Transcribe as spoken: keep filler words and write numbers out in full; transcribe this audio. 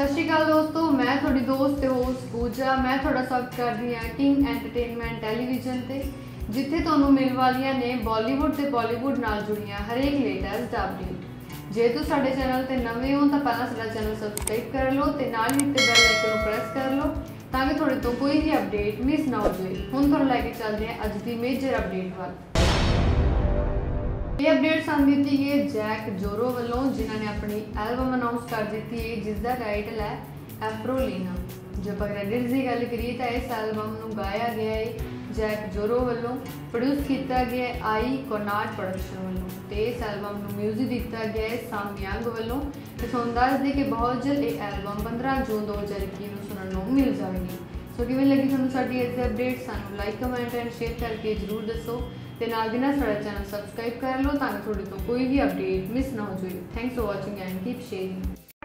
सत श्री अकाल दोस्तों, मैं थोड़ी दोस्त ते होस्ट पूजा। मैं थोड़ा स्वागत कर रही हाँ किंग एंटरटेनमेंट टैलीविजन ते, जिथे तुहानू मिल वालियां ने बॉलीवुड ते बॉलीवुड नाल जुड़ियां हरेक लेटेस्ट अपडेट। जे तुम साडे चैनल ते नवे हो तो पहला साडा चैनल सबसक्राइब कर लो ते नाल ही ते बेल आइकन प्रेस कर लो ताकि थोड़े तो कोई भी अपडेट मिस ना हो जाए। हुण तुहानू लैके चलते हैं अज की मेजर अपडेट वाल। ये अपडेट सानू दी गई जैक जोरो वालों, जिन्होंने अपनी एल्बम अनाउंस कर दी है जिसका टाइटल है एफ्रोलीना। जो आप क्रेडिट्स की गल करिए तो इस एल्बम को गाया गया है जैक जोरो वालों, प्रोड्यूस किया गया है आई कॉर्नाट प्रोडक्शन वालों, तो इस एल्बम को म्यूजिक दिता गया है साम यंग वालों। तो तुहानू दस दें कि बहुत जल्द ये एल्बम पंद्रह जून दो हज़ार इक्की को सुनने को मिल जाएगी। सो किवें लगी तुहानू साडी इस अपडेट, सानू लाइक कमेंट एंड शेयर करके जरूर दसो ते नाल दी नाल साडा चैनल सबसक्राइब कर लो ताकि थोड़ी तो कोई भी अपडेट मिस ना हो जाए। Thanks for watching and keep sharing.